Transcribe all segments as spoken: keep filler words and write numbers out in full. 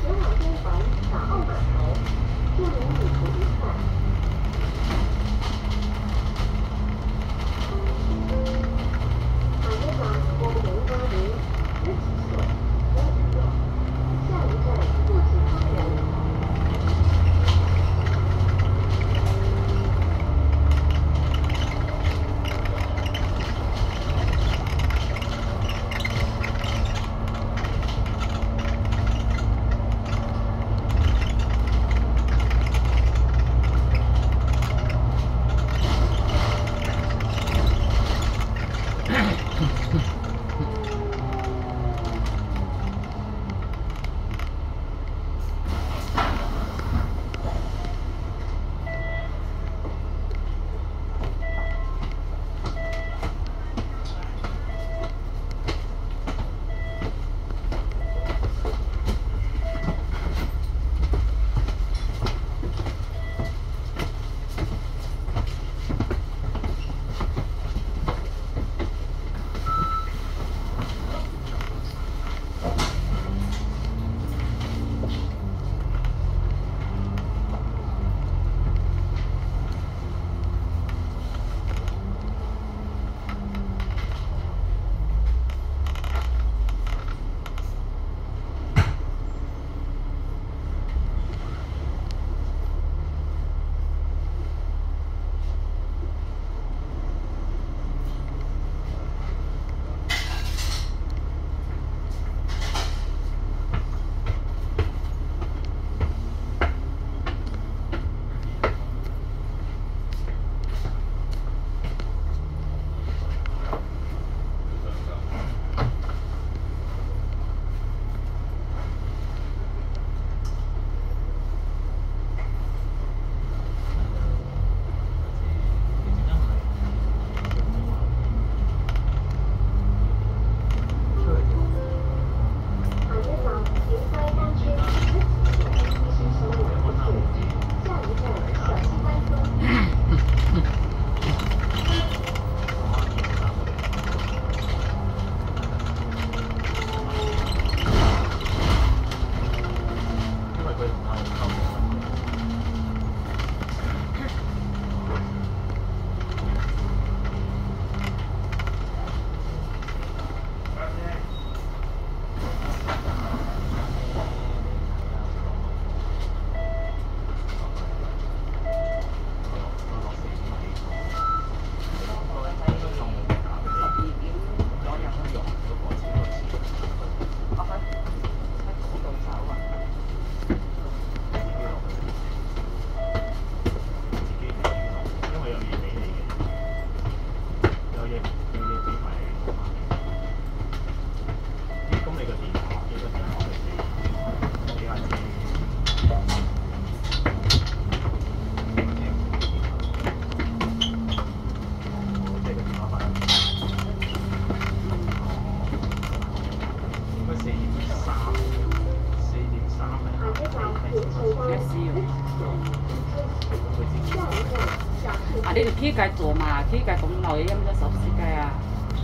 啊，你就起家做嘛，起家咁耐，咁多手時間啊。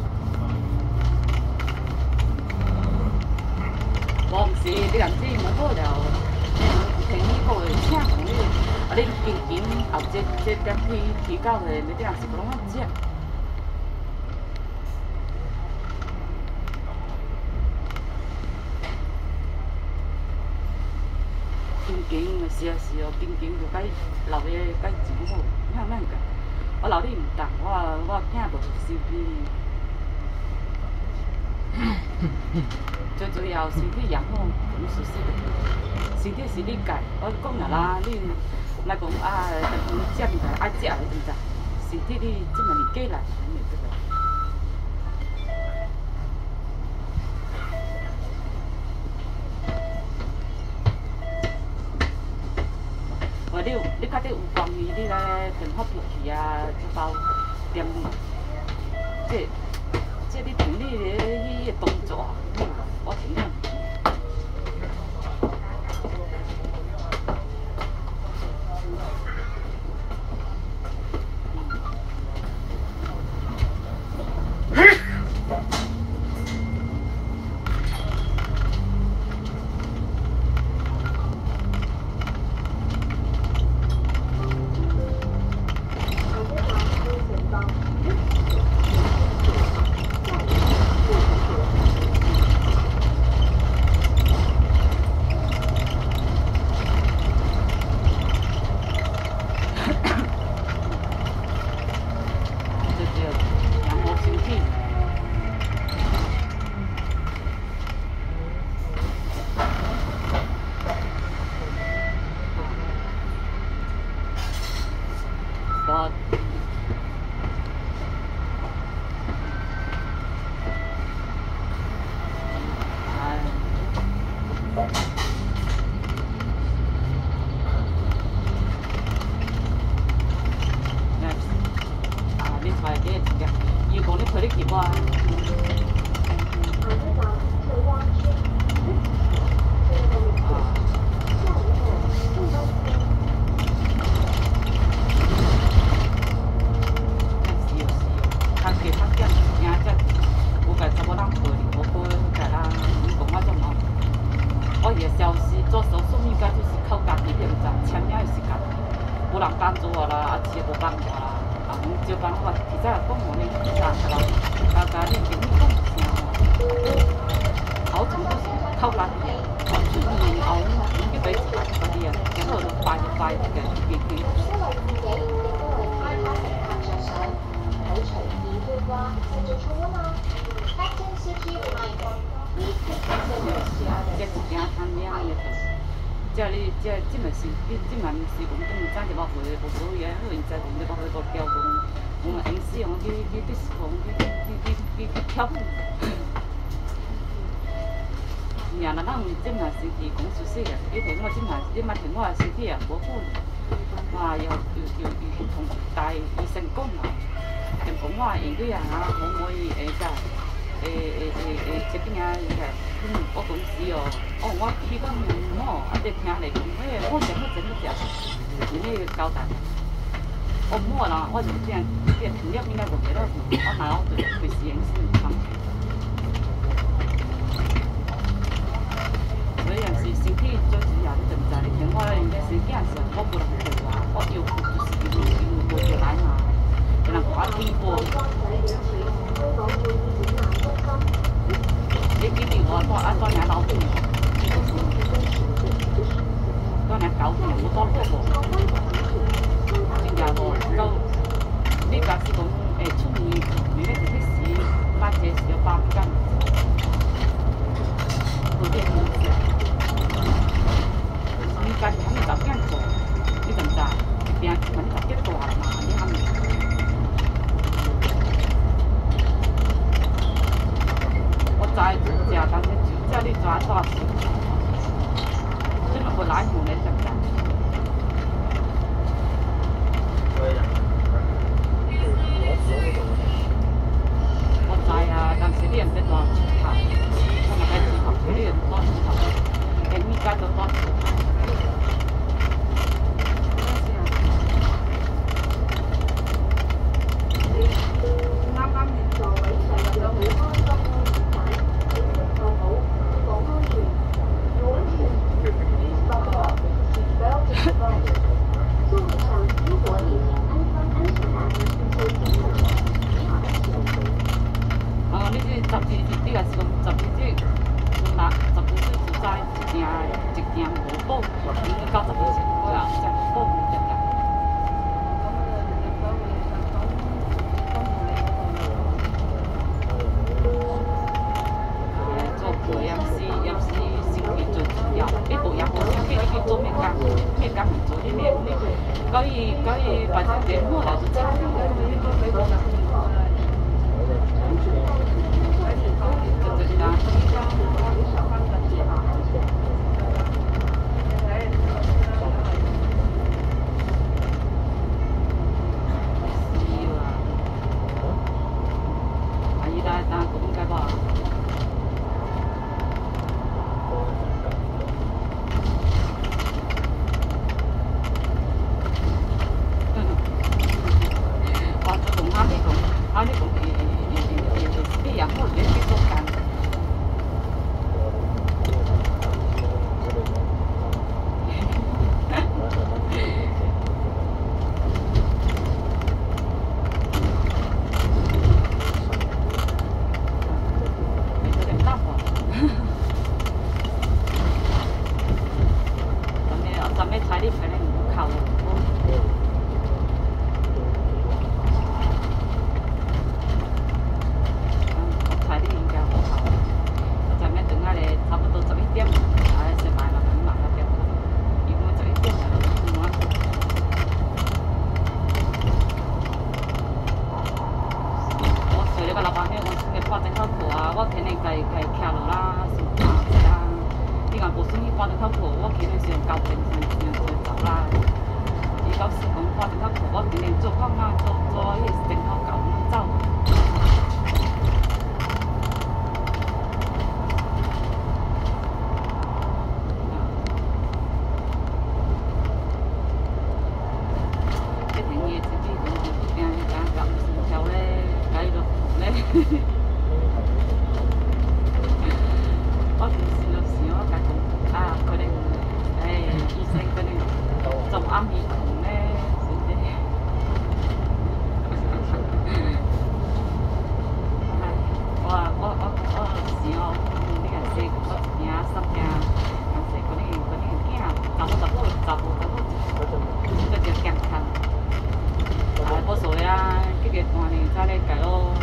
我唔是，你人知冇好了，聽呢個請同你，啊你緊緊後這這點批提高的，你啲人是不攏咁知。緊緊是啊是哦，緊緊就該留嘅該真好，哪能個？我留你唔當，我我囝無收起。最主要身體養好，咁舒適的。身體是你家，我講啦啦，你莫講啊，食物愛食的，知唔知？身體你這麼年紀來，你咪得了。我你有你較啲有關於你咧電發脾氣啊，一包點即即你同你迄個動作啊，我聽啊。 啊，你出来这个，伊讲你推你去我。消息做手术应该就是靠家己的，咋签名也是家己，无人帮助我啦，啊，自己无帮助啦，啊，就帮我提早讲我哩，咋个啦？家家恁朋友讲一声吼，好全部是靠家己，啊，出面后去买菜嗰啲啊，然後就快就快嘅，變變。这一件摊领的，这你这这嘛是，你这嘛毋是讲讲早就冇回无所谓，好现在讲你冇回个标讲，我们平时用去去去讲去去去去跳舞。然后咱这嘛身体讲出息啊，你听我这嘛你嘛听我身体也无好，哇又又又又同大医生讲啊，就讲我应该啊可唔可以诶个？诶诶诶诶，这边啊，伊个，嗯，我公司哦，哦，我去讲哦，啊，这听来讲，哎，我真好真好食，人家交代，我唔好啦，我就这样，这停了应该无几多，我拿我就随时应是放。所以也是身体最主要的存在，你听我人家生囝时，我不能做啊，我要就是因为因为无就来嘛，给人看起过。你记住我多啊多年老病，多年九年我多好无，真正无够。你假是讲诶出面，你咧就去时，八节是要八斤，有啲唔食。你家己肯定十件做，你知唔知？一边肯定十件大嘛，你肯定。在就食，但是就叫你抓大事，这么不来乎呢？怎么？我知啊，但是你唔得多出头，我咪喺出头，你又多出頭，喺呢家都多出頭。啱啱連座位上有冇開心？哦，你这十二日你也是讲十二日，那十二日就在一件一件无保，应该到十二日我也真无保对不对？做保险是也是身体最主要，你保险保险给你去做咩工？咩工唔做？你咩你可以可以反正年末了就差不多。 基本上交正常正常走啦。伊老师讲看电脑课，我今年做看嘛，做做迄个电脑教走。我平时就想我甲讲啊，可能诶，医生可能做暗暝困咧，是不是？哎，我我我我想哦，你若说我一件三件，若说可能可能囝查某查某查甫查某，搁着健康，啊，无所谓啊，几个半年才咧改咯。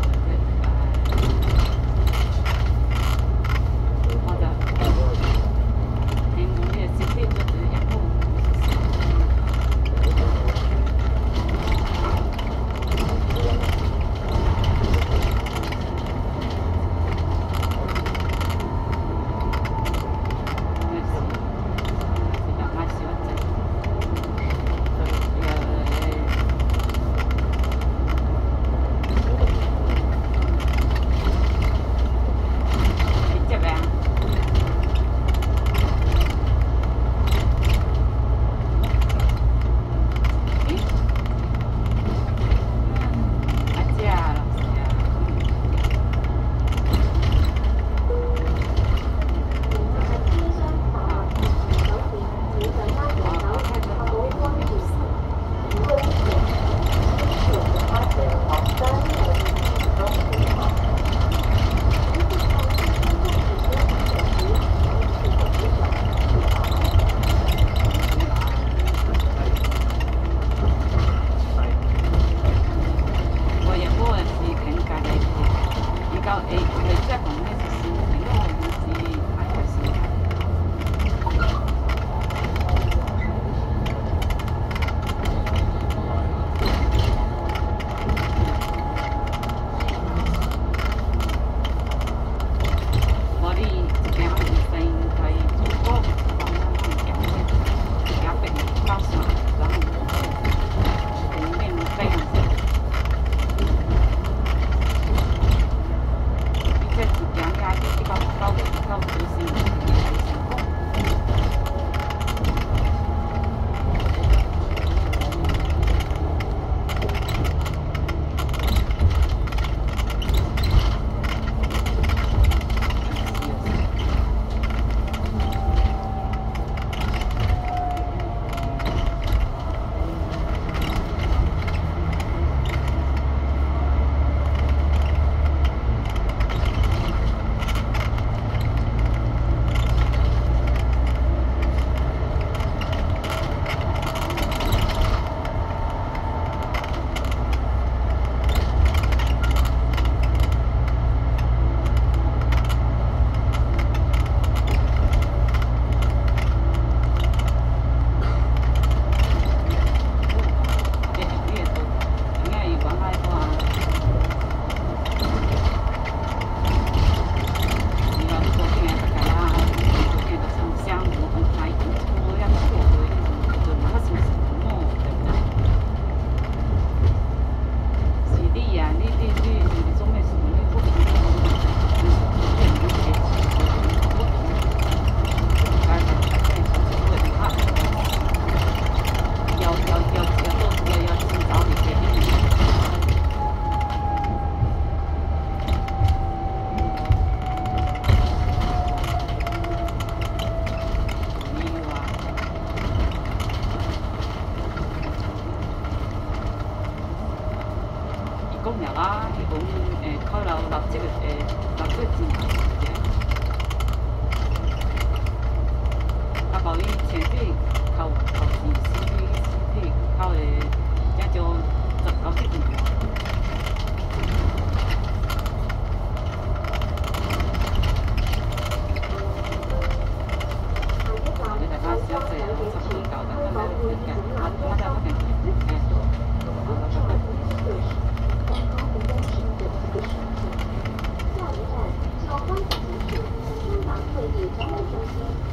讲了啦，伊讲诶，靠楼六这个诶，六这个钱，啊，无伊前底靠靠钱，实体实体靠诶，正就十九这钱。你大家小姐，差不多搞得咱们人家，我我在我哋诶。 下一站，小花子前，新港会议展览中心。